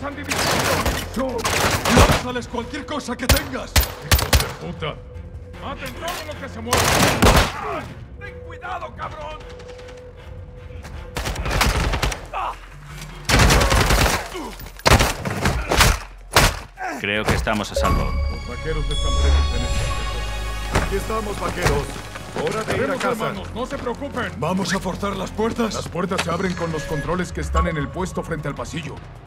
han dividido! ¡Lánzales cualquier cosa que tengas! ¡Hijos de puta! ¡Maten todo lo que se mueva! ¡Ten cuidado, cabrón! Creo que estamos a salvo. Los vaqueros están presos en esta. Aquí estamos, vaqueros. Hora de ir a Tenemos casa. hermanos, no se preocupen. ¿Vamos a forzar las puertas? Las puertas se abren con los controles que están en el puesto frente al pasillo.